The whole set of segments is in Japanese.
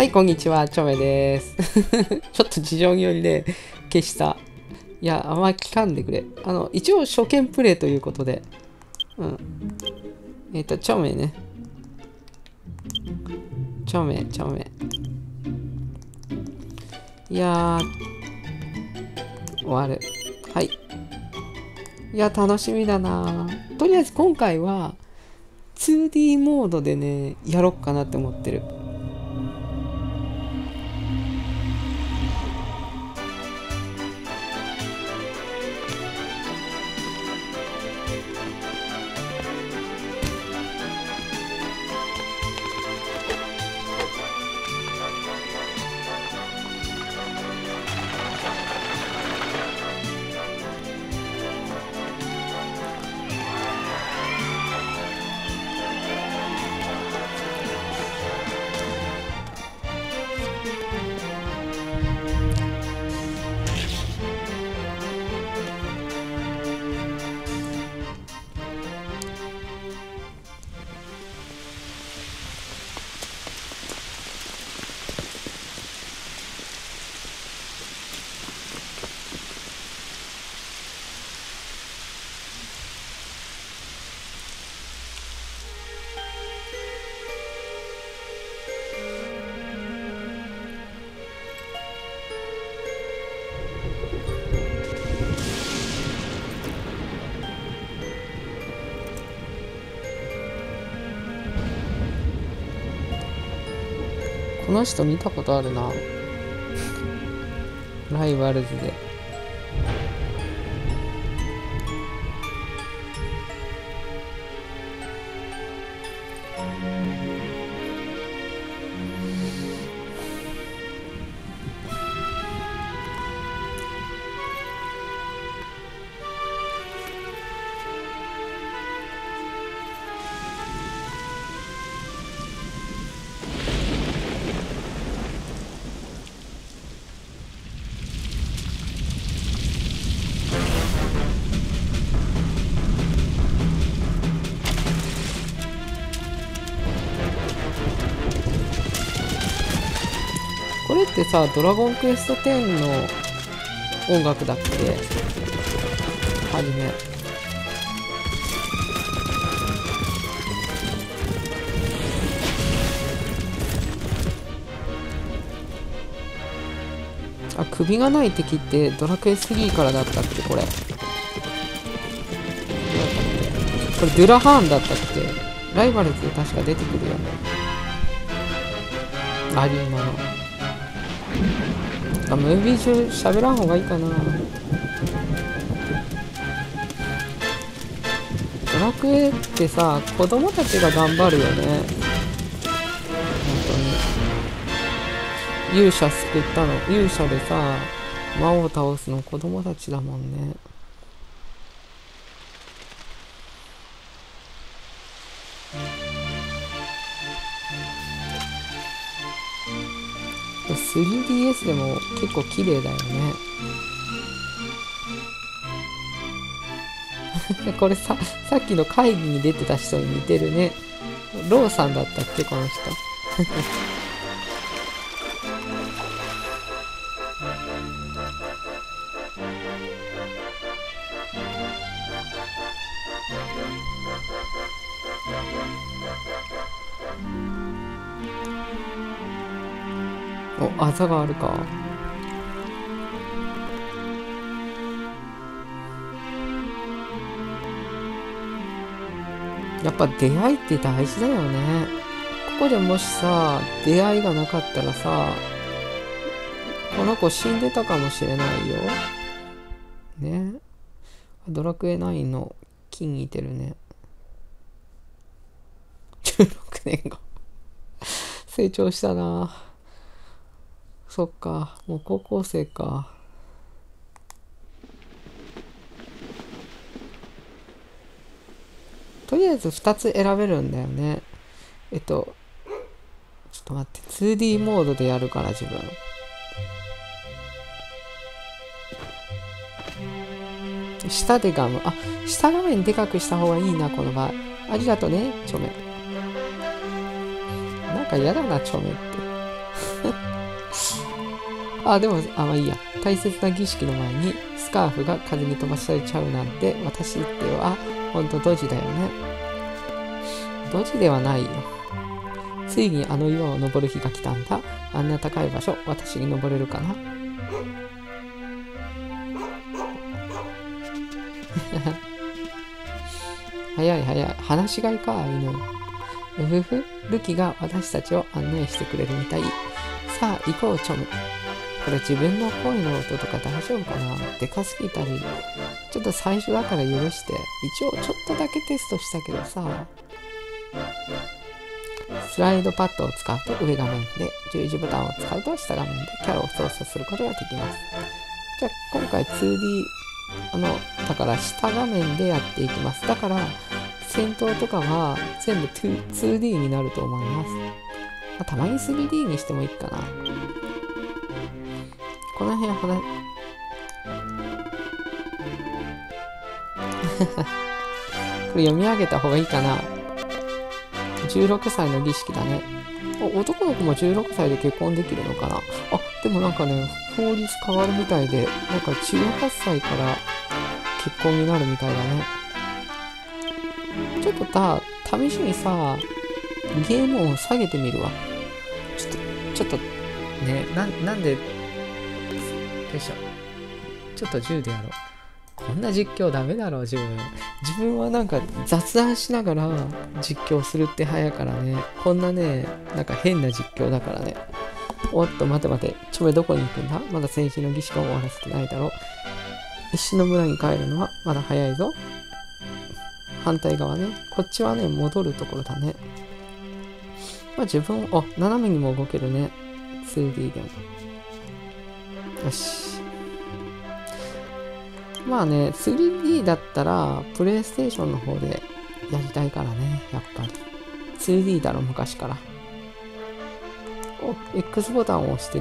はい、こんにちは、チョメです。ちょっと事情によりね、消した。いや、あんま聞かんでくれ。一応初見プレイということで。うん。チョメね。チョメ。いやー、終わる。はい。いや、楽しみだな。とりあえず今回は、2D モードでね、やろっかなって思ってる。この人見たことあるな。ライバルズで。これってさ、ドラゴンクエスト10の音楽だっけ？はじめ。あ、首がない敵ってドラクエ3からだったっけこれ。これドゥラハーンだったっけ？ライバルズで確か出てくるよね。アリーナの。ムービー中喋らん方がいいかな。ドラクエってさ、子供たちが頑張るよね。本当に。勇者救ったの、勇者でさ、魔王を倒すの子供たちだもんね。3DS でも結構綺麗だよね。これさっきの会議に出てた人に似てるね。ローさんだったっけこの人。お、あざがあるか。やっぱ出会いって大事だよね。ここでもしさ、出会いがなかったらさ、この子死んでたかもしれないよ。ね。ドラクエ9の木に似てるね。16年後。成長したな。そっか、もう高校生か。とりあえず2つ選べるんだよね。ちょっと待って、2D モードでやるから自分。下でガム。あ、下画面でかくした方がいいな、この場合。ありがとね、チョメ。なんか嫌だな、チョメって。 あ、でも、まあいいや。大切な儀式の前にスカーフが風に飛ばされちゃうなんて、私っては、ほんとドジだよね。ドジではないよ。ついにあの岩を登る日が来たんだ。あんな高い場所、私に登れるかな。早い早い。放し飼いか、犬。うふふ、ルキが私たちを案内してくれるみたい。さあ、行こう、チョム。これ自分の声の音とか大丈夫かな？でかすぎたり。ちょっと最初だから許して。一応ちょっとだけテストしたけどさ。スライドパッドを使うと上画面で、十字ボタンを使うと下画面でキャラを操作することができます。じゃあ今回 2D、だから下画面でやっていきます。だから、戦闘とかは全部 2D になると思います。たまに 3D にしてもいいかな。この辺これ読み上げた方がいいかな。16歳の儀式だね。男の子も16歳で結婚できるのかな。でもなんかね、法律変わるみたいで、なんか18歳から結婚になるみたいだね。ちょっと試しにさ、ゲーム音下げてみるわ。ちょっとね、なんで、よいしょ。ちょっと10でやろう。こんな実況ダメだろ、自分はなんか雑談しながら実況するって早いからね。こんなね、なんか変な実況だからね。おっと、待て。チョメどこに行くんだ？まだ戦士の儀式を終わらせてないだろう。石の村に帰るのはまだ早いぞ。反対側ね。こっちはね、戻るところだね。まあ自分、斜めにも動けるね。2D でも。よし。まあね、3D だったら、プレイステーションの方でやりたいからね、やっぱり。2D だろ、昔から。X ボタンを押してって。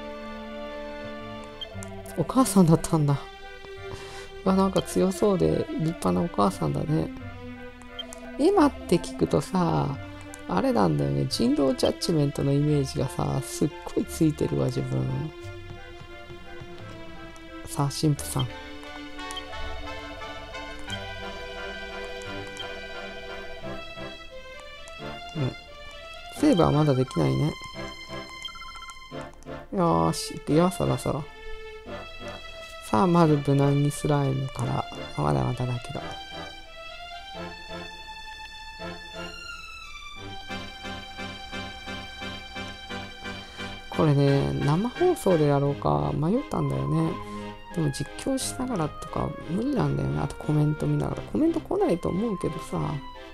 お母さんだったんだ。なんか強そうで立派なお母さんだね。エマって聞くとさ、あれなんだよね、人狼ジャッジメントのイメージがさ、すっごいついてるわ、自分。さあ、神父さん。セーブはまだできないね。よーし、行くよ、そろそろ。さあ、まず無難にスライムから。まだまだだけど。これね、生放送でやろうか迷ったんだよね。でも実況しながらとか無理なんだよね。あとコメント見ながら。コメント来ないと思うけどさ。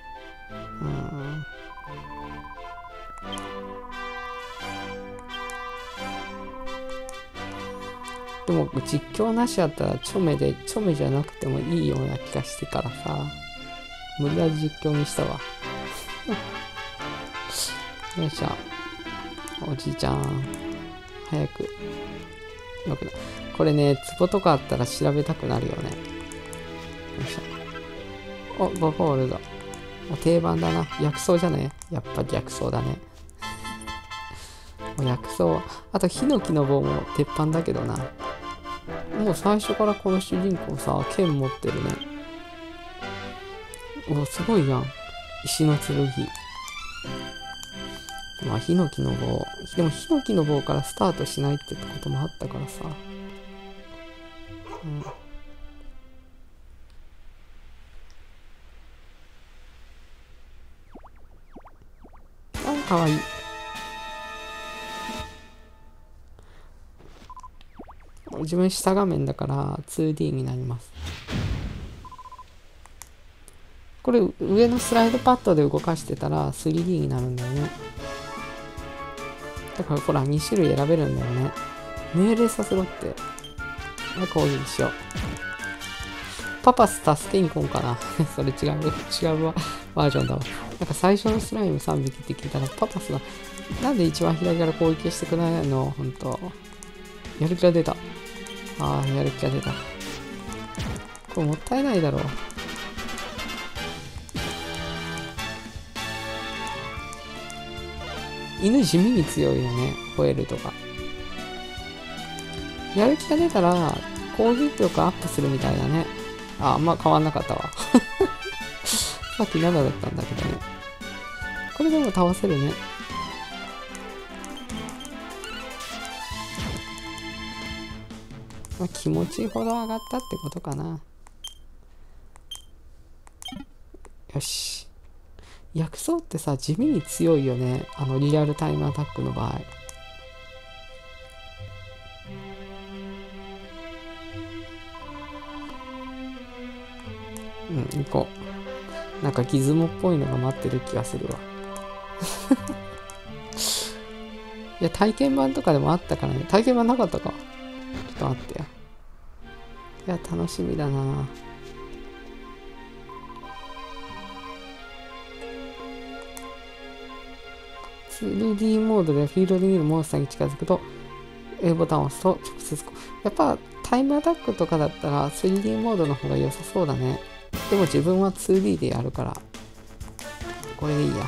でも実況なしやったらチョメじゃなくてもいいような気がしてからさ、無理やり実況にしたわ。よいしょ。おじいちゃん、早く。よくだ。これね、ツボとかあったら調べたくなるよね。よいしょ。ボホールド。定番だな。薬草じゃね？やっぱり薬草だね。薬草。あと、ヒノキの棒も鉄板だけどな。もう最初からこの主人公さ、剣持ってるね。すごいやん。石の剣。まあ、ヒノキの棒。でも、ヒノキの棒からスタートしないってこともあったからさ。かわいい。自分下画面だから 2D になります。これ上のスライドパッドで動かしてたら 3D になるんだよね。だからほら2種類選べるんだよね。命令させろって。攻撃しよう。パパス助けに来んかな。それ違うわ。バージョンだわ。なんか最初のスライム3匹って聞いたらパパスがなんで一番左から攻撃してくれないの？ほんと。やる気が出た。やる気が出た。これもったいないだろう。犬地味に強いよね。ホエールとか。 やる気が出たら攻撃力アップするみたいだね。あんま変わんなかったわ。さっき7だったんだけどね。これでも倒せるね。まあ、気持ちほど上がったってことかな。よし。薬草ってさ、地味に強いよね。リアルタイムアタックの場合。行こう。なんかギズモっぽいのが待ってる気がするわ。いや、体験版とかでもあったからね。体験版なかったか。ちょっと待ってよ。いや、楽しみだな。2D モードでフィールドにいるモンスターに近づくと A ボタンを押すと直接やっぱタイムアタックとかだったら 3D モードの方が良さそうだね。でも自分は 2D でやるからこれでいいや。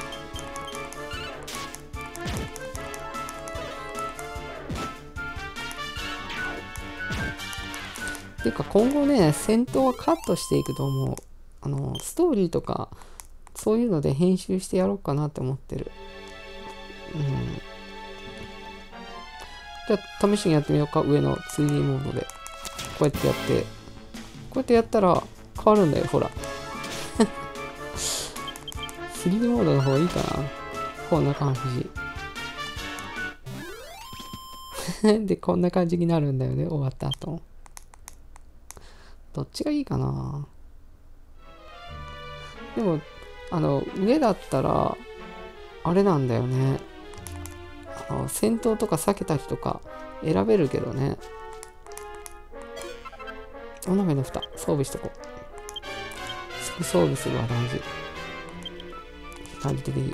ていうか今後ね、戦闘はカットしていくと思う。ストーリーとかそういうので編集してやろうかなって思ってる。じゃあ試しにやってみようか。上の 2D モードでこうやってやって、こうやってやったら変わるんだよ。ほら3D モードの方がいいかな。こんな感じでこんな感じになるんだよね、終わった後。どっちがいいかな。でも上だったらあれなんだよね。戦闘とか避けた人とか選べるけどね。お鍋の蓋装備しとこう。すぐ装備するは大事。感じでいいや。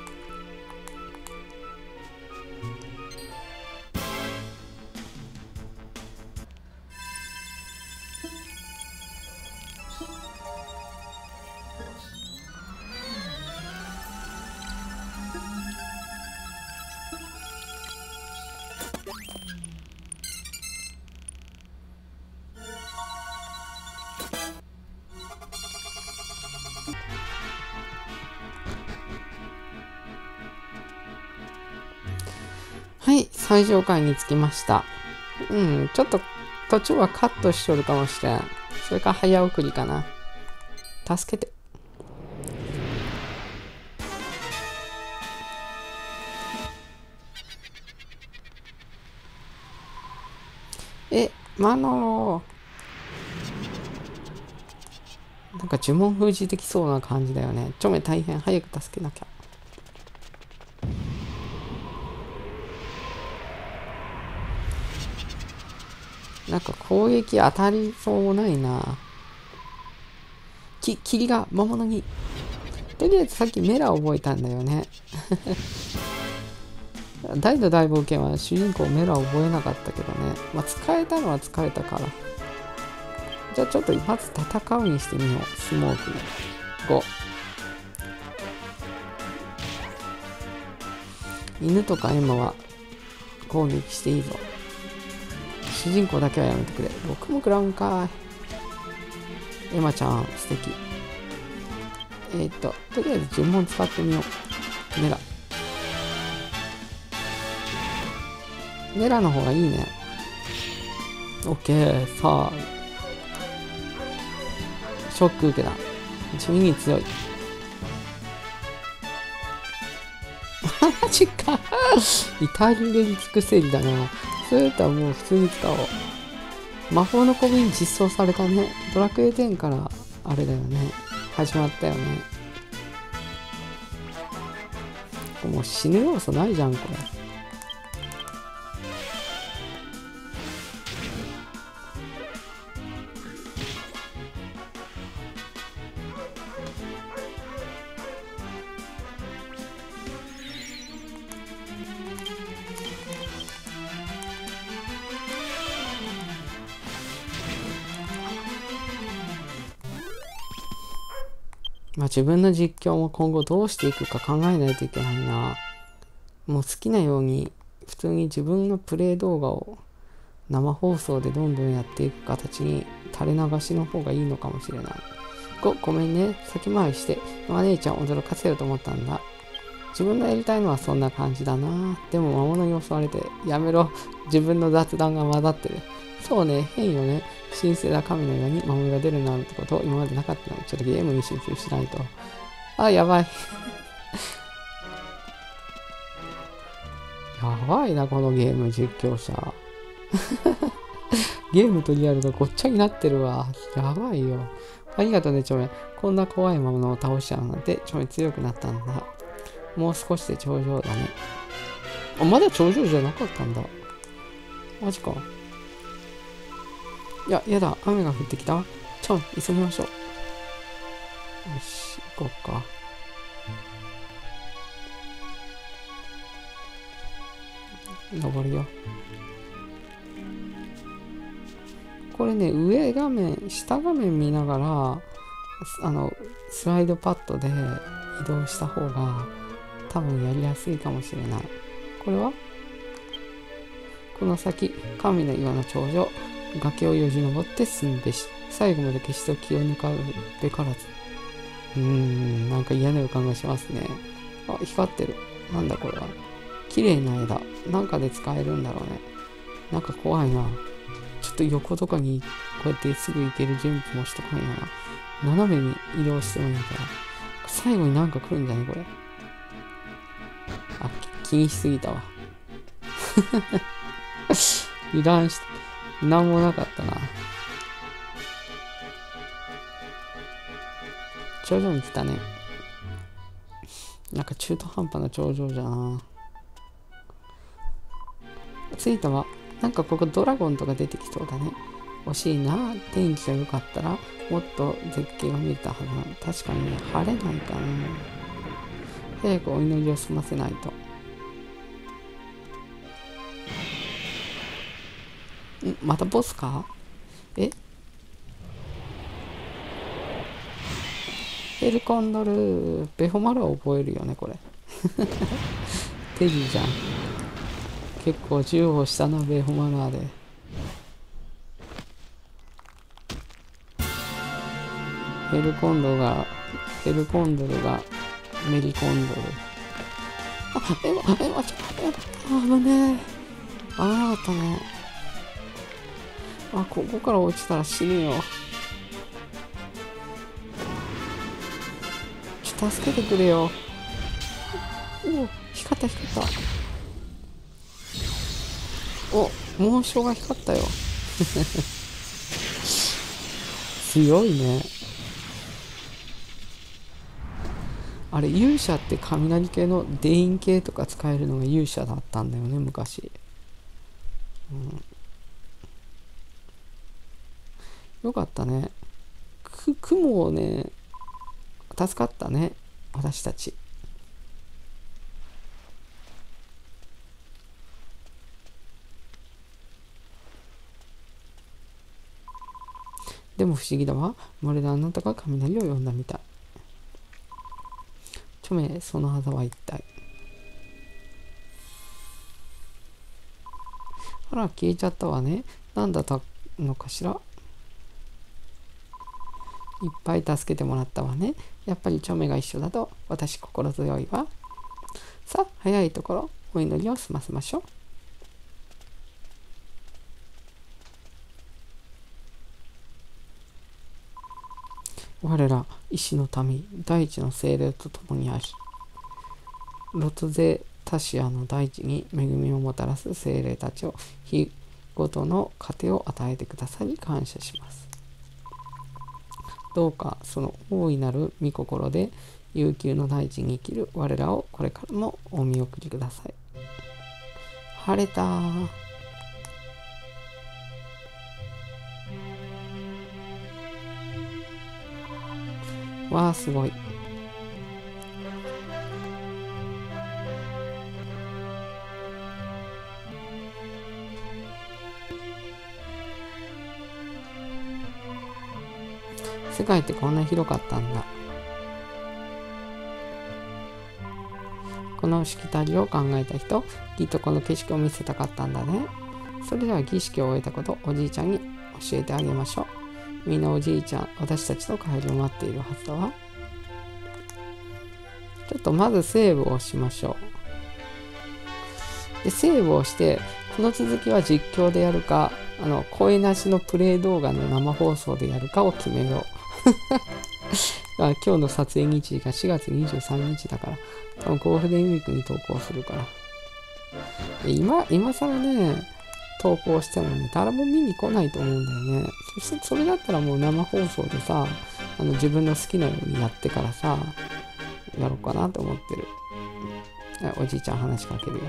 はい、最上階に着きました。ちょっと途中はカットしとるかもしれん。それか早送りかな。助けて。マノー。なんか呪文封じできそうな感じだよね。ちょめ大変。早く助けなきゃ。なんか攻撃当たりそうもないな。霧が魔物に。とりあえずさっきメラ覚えたんだよね。大の大冒険は主人公メラ覚えなかったけどね。まあ使えたのは使えたから。じゃあちょっとまず戦うにしてみよう。スモーク5。犬とかエマは攻撃していいぞ。主人公だけはやめてくれ。僕も食らうんかい。エマちゃん素敵。とりあえず呪文使ってみよう。メラの方がいいね。オッケー。さあショック受けた。地味に強い。マジか。至るでに効く整理だな。それだったらもう普通に使おう。魔法の小瓶実装されたね。ドラクエ10からあれだよね。始まったよね。もう死ぬ要素ないじゃんこれ。まあ自分の実況も今後どうしていくか考えないといけないな。もう好きなように普通に自分のプレイ動画を生放送でどんどんやっていく形に垂れ流しの方がいいのかもしれない。ごめんね。先回りして、お姉ちゃん驚かせようと思ったんだ。自分のやりたいのはそんな感じだな。でも魔物に襲われて、やめろ。自分の雑談が混ざってる。そうね、変よね。神聖な神のように魔物が出るなんてこと今までなかったのに、ちょっとゲームに集中しないと。あ、やばい。やばいな、このゲーム実況者。ゲームとリアルがごっちゃになってるわ。やばいよ。ありがとうね、チョメ。こんな怖い魔物を倒しちゃうなんて、チョメ強くなったんだ。もう少しで頂上だね。あ、まだ頂上じゃなかったんだ。マジか。いや、やだ。雨が降ってきた。急ぎましょう。よし、行こうか。登るよ。これね、上画面、下画面見ながら、スライドパッドで移動した方が多分やりやすいかもしれない。これはこの先、神の岩の頂上、崖をよじ登って進むべし。最後まで決して気を抜かべからず。なんか嫌な予感がしますね。あ、光ってる。なんだこれは。綺麗な枝。なんかで使えるんだろうね。なんか怖いな。ちょっと横とかにこうやってすぐ行ける準備もしとかんやな。斜めに移動してもいいから。最後になんか来るんじゃねこれ。あ、気にしすぎたわ。油断して、なんもなかったな。頂上に来たね。なんか中途半端な頂上じゃな。着いたわ。なんかここドラゴンとか出てきそうだね。惜しいな。天気が良かったらもっと絶景が見れたはずな。確かにね、晴れないかな。早くお祈りを済ませないと。またボスか？ヘルコンドル、ベホマルは覚えるよね、これ。テリーじゃん。結構銃をしたな、ベホマルアで。ヘルコンドルがメリコンドル。あ、ちょっと危ねえ。危なかったね。あ、ここから落ちたら死ぬよ。助けてくれよ。お、光った。お、紋章が光ったよ。強いね。あれ、勇者って雷系の電印系とか使えるのが勇者だったんだよね、昔。よかったね。雲をね、助かったね、私たち。でも不思議だわ。まるであなたが雷を呼んだみたい。チョメ、その技は一体。あら、消えちゃったわね。なんだったのかしら。いっぱい助けてもらったわね。やっぱりチョメが一緒だと私心強いわ。さあ、早いところお祈りを済ませましょう。我ら医師の民、大地の精霊と共にあり、ロトゼタシアの大地に恵みをもたらす精霊たちを日ごとの糧を与えてくださり感謝します。どうかその大いなる御心で悠久の大地に生きる我らをこれからもお見送りください。晴れたー。わあ、すごい。世界ってこんな広かったんだ。このしきたりを考えた人、きっとこの景色を見せたかったんだね。 それでは儀式を終えたことおじいちゃんに教えてあげましょう。みんなおじいちゃん、私たちの帰りを待っているはずだわ。ちょっとまずセーブをしましょう。で、セーブをして、この続きは実況でやるか、声なしのプレイ動画の生放送でやるかを決めよう。今日の撮影日時が4月23日だから、多分ゴールデンウィークに投稿するから。今更ね、投稿してもね、誰も見に来ないと思うんだよね。それだったらもう生放送でさ、自分の好きなようにやってからさ、やろうかなと思ってる。おじいちゃん話しかけるよ。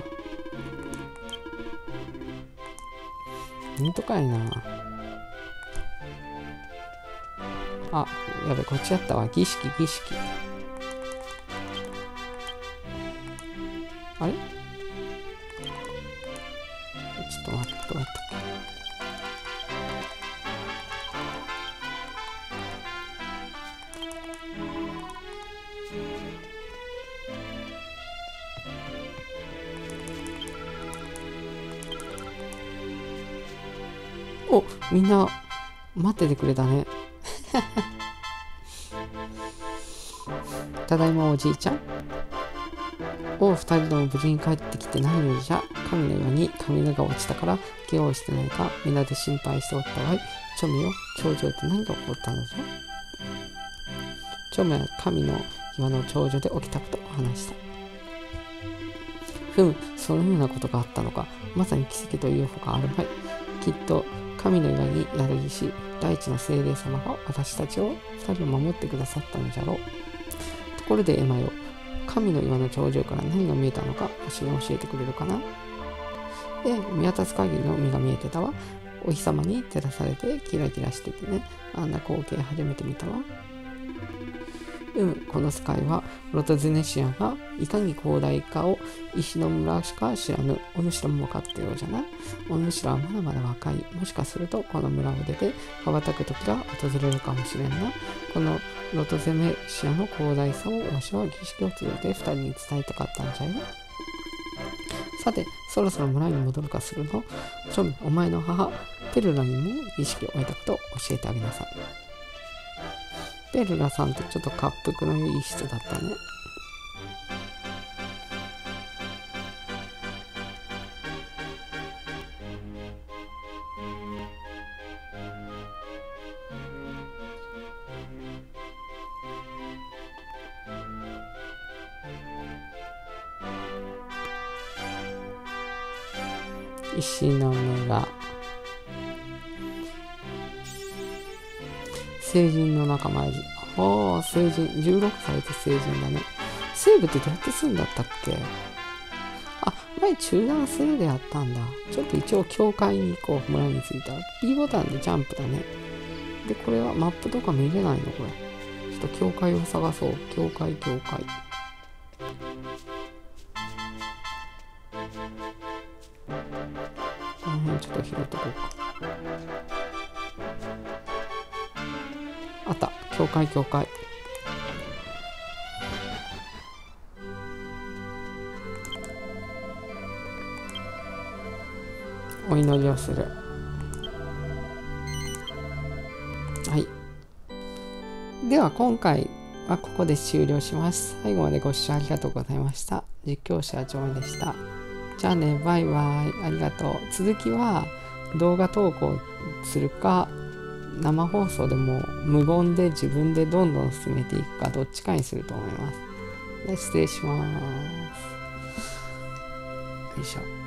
ほんとかいな。あ、やべ、こっちやったわ。儀式。あれ？ちょっと待って、どうやったっけ？お、みんな待っててくれたね。ただいまおじいちゃん。お、二人とも無事に帰ってきて何よりじゃ。神の岩に雷が落ちたから怪我をしてないかみんなで心配しておったわい。チョメよ、頂上って何が起こったのじゃ。チョメは神の岩の頂上で起きたことを話した。ふむ、そのようなことがあったのか。まさに奇跡というほかあるまい。きっと神の岩に宿りし大地の精霊様が私たちを二人を守ってくださったのじゃろう。ところでエマよ、神の岩の頂上から何が見えたのかわしに教えてくれるかな。見渡す限りの海が見えてたわ。お日様に照らされてキラキラしててね、あんな光景初めて見たわ。この世界はロトゼネシアがいかに広大かを石の村しか知らぬお主らも分かってようじゃな。お主らはまだまだ若い。もしかするとこの村を出て羽ばたく時が訪れるかもしれんな。このロトゼネシアの広大さをわしは儀式を通じて二人に伝えたかったんじゃよ。さて、そろそろ村に戻るかするの。チョメ、お前の母ペルラにも儀式を終えたことを教えてあげなさい。ペルラさんってちょっと滑覆のいい人だったね。石の村。成人の仲間入り。ああ、成人。16歳で成人だね。セーブってどうやってするんだったっけ？あ、前中断するでやったんだ。ちょっと一応教会に行こう。村に着いた。B ボタンでジャンプだね。で、これはマップとか見れないのこれ。ちょっと教会を探そう。教会。この辺ちょっと拾っとこうか。あった。教会。お祈りをする。はい。では今回はここで終了します。最後までご視聴ありがとうございました。実況者ジョイでした。じゃあね、バイバイ。ありがとう。続きは動画投稿するか、生放送でも無言で自分でどんどん進めていくか、どっちかにすると思います。で、失礼します。よいしょ。